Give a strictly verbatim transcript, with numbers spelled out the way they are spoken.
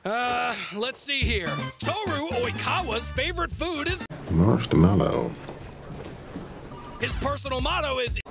Uh, let's see here. Tooru Oikawa's favorite food is Marshmallow. His personal motto is